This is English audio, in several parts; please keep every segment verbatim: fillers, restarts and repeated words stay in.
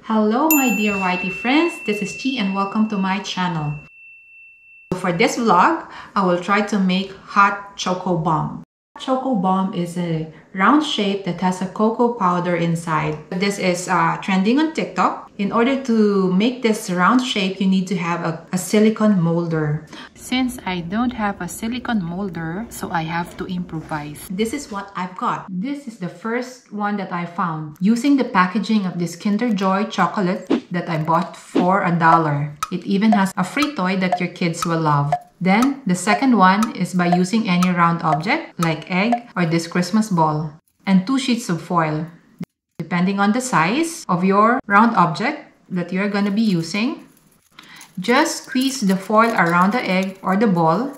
Hello my dear Whitey friends, this is Chi and welcome to my channel. For this vlog, I will try to make hot choco bomb. Choco bomb is a round shape that has a cocoa powder inside. This is uh, trending on TikTok. In order to make this round shape, you need to have a, a silicone molder. Since I don't have a silicone molder, so I have to improvise. This is what I've got. This is the first one that I found. Using the packaging of this Kinder Joy chocolate that I bought for a dollar. It even has a free toy that your kids will love. Then, the second one is by using any round object like egg or this Christmas ball. And two sheets of foil. Depending on the size of your round object that you're going to be using, just squeeze the foil around the egg or the ball.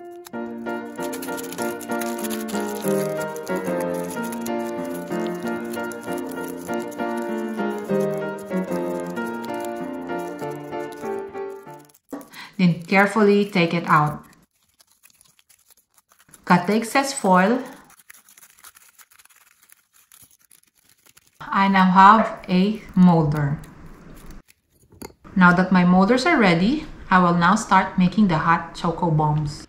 Then carefully take it out. Cut the excess foil. I now have a molder. Now that my molders are ready, I will now start making the hot choco bombs.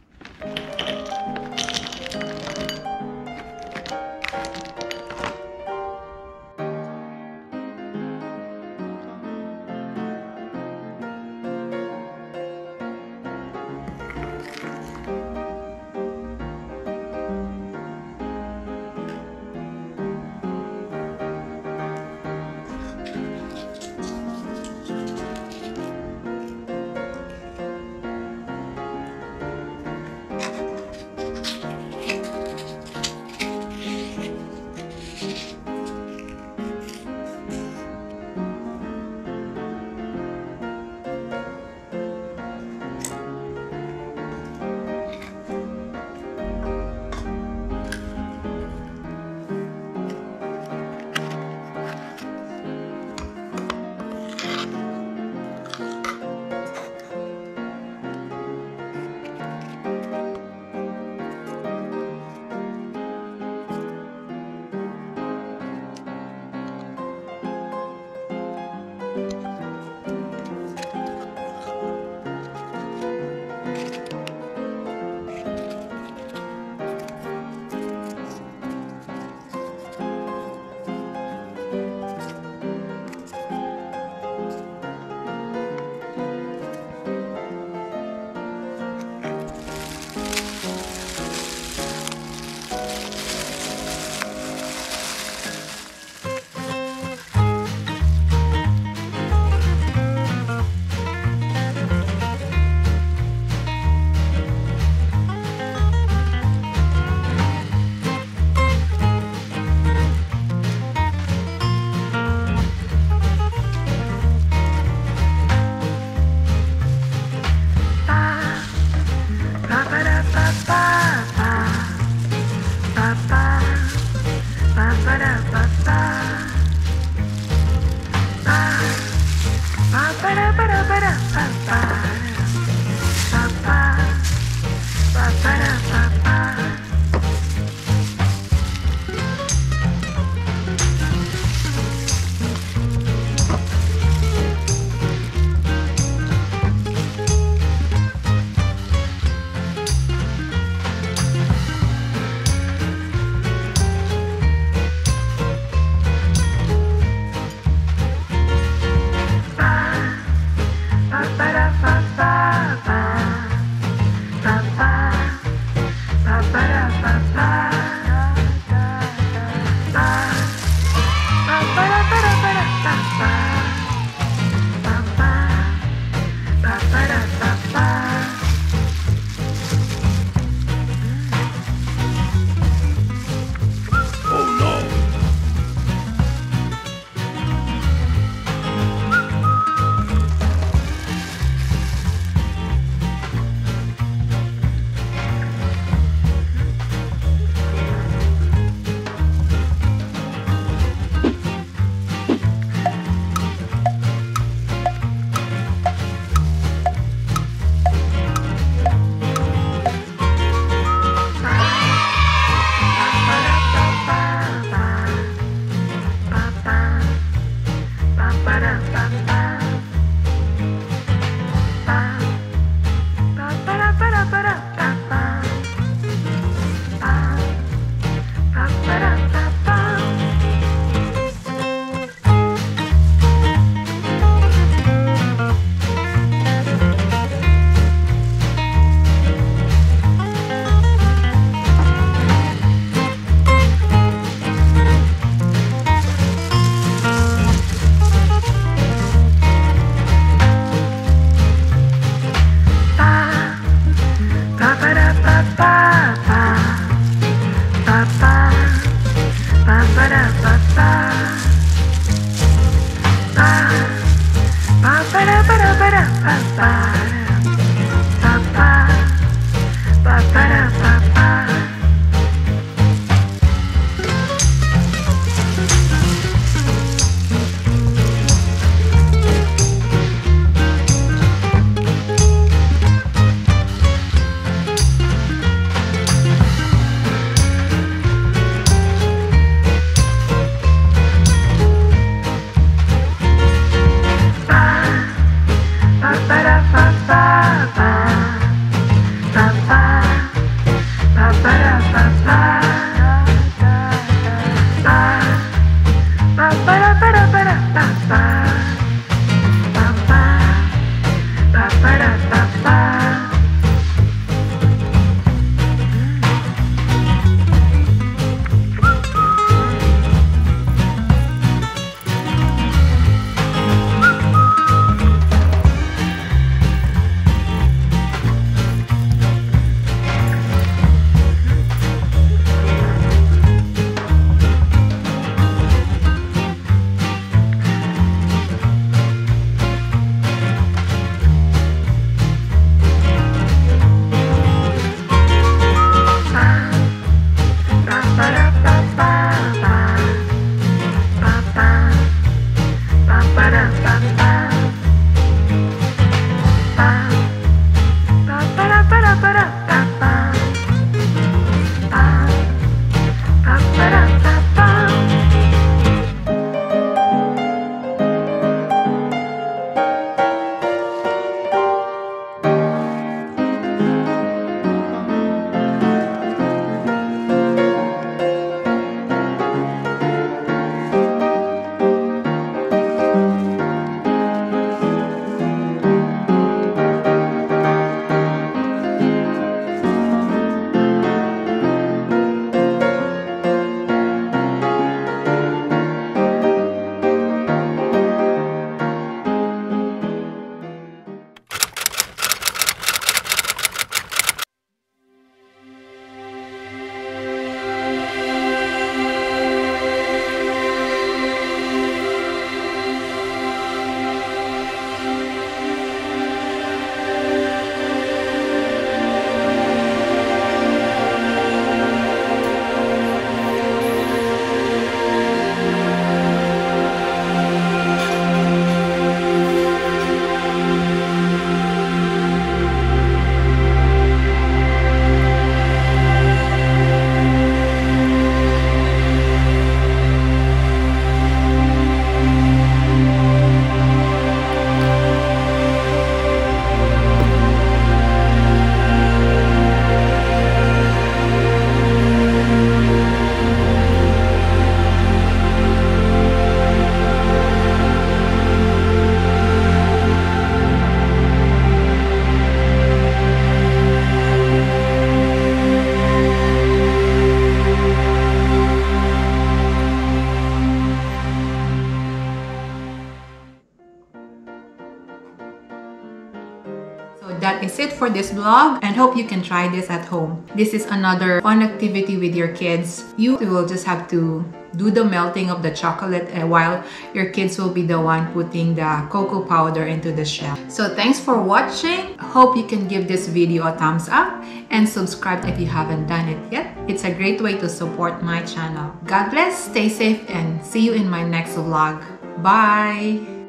So that is it for this vlog, and hope you can try this at home. This is another fun activity with your kids. You will just have to do the melting of the chocolate uh, while your kids will be the one putting the cocoa powder into the shell. So thanks for watching. Hope you can give this video a thumbs up and subscribe if you haven't done it yet. It's a great way to support my channel. God bless, stay safe, and see you in my next vlog. Bye!